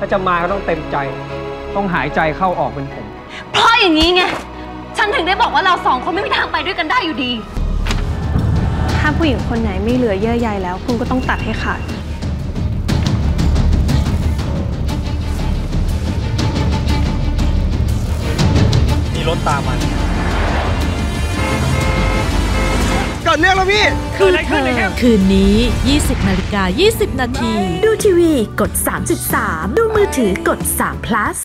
ถ้าจะมาก็ต้องเต็มใจต้องหายใจเข้าออกเป็นผมเพราะอย่างนี้ไงฉันถึงได้บอกว่าเราสองคนไม่มีทางไปด้วยกันได้อยู่ดีถ้าผู้หญิงคนไหนไม่เหลือเยื่อใยแล้วคุณก็ต้องตัดให้ขาดมีรถตามมาเกิดเรื่องแล้วพี่คือเธอคืนนี้ 20:20 น.ดูทีวีกด 3.3 ดูมือถือกด3 plus